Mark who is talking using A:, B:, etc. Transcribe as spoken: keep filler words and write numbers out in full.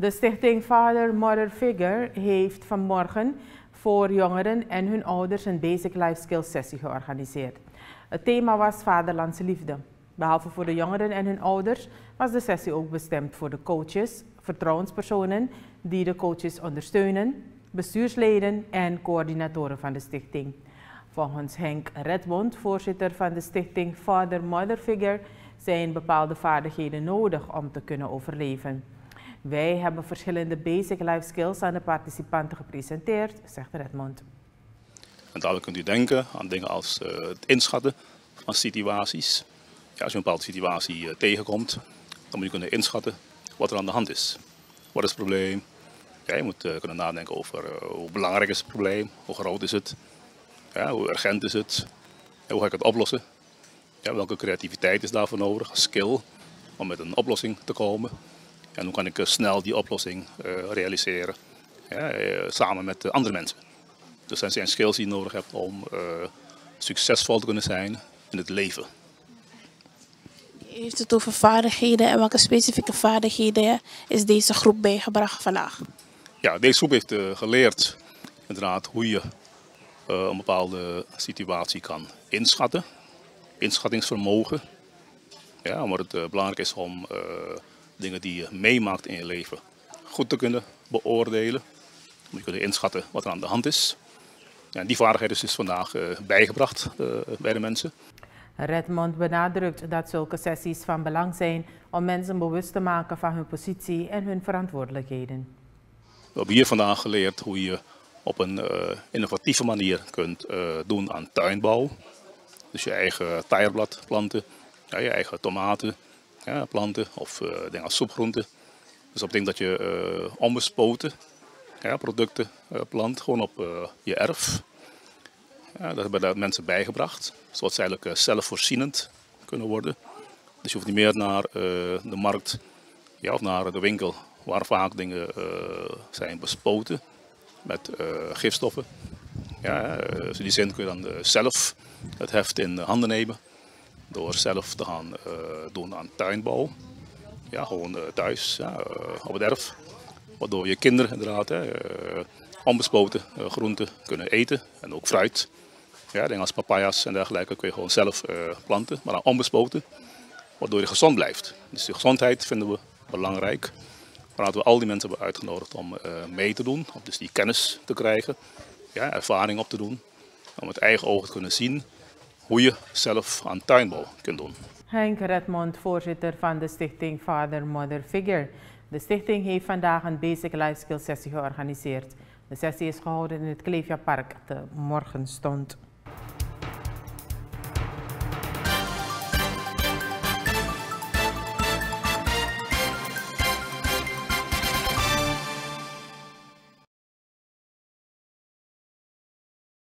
A: De stichting Father Mother Figure heeft vanmorgen voor jongeren en hun ouders een Basic Life Skills sessie georganiseerd. Het thema was vaderlandse liefde. Behalve voor de jongeren en hun ouders was de sessie ook bestemd voor de coaches, vertrouwenspersonen die de coaches ondersteunen, bestuursleden en coördinatoren van de stichting. Volgens Henk Redmond, voorzitter van de stichting Father Mother Figure, zijn bepaalde vaardigheden nodig om te kunnen overleven. Wij hebben verschillende basic life skills aan de participanten gepresenteerd, zegt Redmond.
B: En daarbij kunt u denken aan dingen als uh, het inschatten van situaties. Ja, als je een bepaalde situatie uh, tegenkomt, dan moet je kunnen inschatten wat er aan de hand is. Wat is het probleem? Ja, je moet uh, kunnen nadenken over uh, hoe belangrijk is het probleem, hoe groot is het, ja, hoe urgent is het, ja, hoe ga ik het oplossen. Ja, welke creativiteit is daarvoor nodig, skill, om met een oplossing te komen. En hoe kan ik uh, snel die oplossing uh, realiseren, ja, uh, samen met uh, andere mensen. Dus dat zijn skills die je nodig hebt om uh, succesvol te kunnen zijn in het leven.
C: U heeft het over vaardigheden en welke specifieke vaardigheden is deze groep bijgebracht vandaag?
B: Ja, deze groep heeft uh, geleerd inderdaad hoe je uh, een bepaalde situatie kan inschatten. Inschattingsvermogen. Ja, omdat het uh, belangrijk is om uh, dingen die je meemaakt in je leven goed te kunnen beoordelen. Moet je kunnen inschatten wat er aan de hand is. Ja, die vaardigheid is dus vandaag uh, bijgebracht uh, bij de mensen.
A: Redmond benadrukt dat zulke sessies van belang zijn om mensen bewust te maken van hun positie en hun verantwoordelijkheden.
B: We hebben hier vandaag geleerd hoe je op een uh, innovatieve manier kunt uh, doen aan tuinbouw. Dus je eigen taaienblad planten, ja, je eigen tomaten ja, planten of uh, dingen als soepgroenten. Dus dat betekent dat je uh, onbespoten ja, producten uh, plant, gewoon op uh, je erf. Ja, dat hebben de mensen bijgebracht, zodat ze eigenlijk uh, zelfvoorzienend kunnen worden. Dus je hoeft niet meer naar uh, de markt ja, of naar de winkel waar vaak dingen uh, zijn bespoten met uh, gifstoffen. Ja, dus in die zin kun je dan uh, zelf het heft in handen nemen door zelf te gaan uh, doen aan tuinbouw. Ja, gewoon uh, thuis, ja, uh, op het erf. Waardoor je kinderen inderdaad hè, uh, onbespoten uh, groenten kunnen eten en ook fruit. Ja, dingen als papaya's en dergelijke kun je gewoon zelf uh, planten, maar dan onbespoten. Waardoor je gezond blijft. Dus de gezondheid vinden we belangrijk. Waarom we al die mensen hebben uitgenodigd om uh, mee te doen, om dus die kennis te krijgen, ja, ervaring op te doen. Om met eigen ogen te kunnen zien hoe je zelf aan tuinbouw kunt doen.
A: Henk Redmond, voorzitter van de stichting Father Mother Figure. De stichting heeft vandaag een Basic Life Skills sessie georganiseerd. De sessie is gehouden in het Clevia Park te Morgenstond.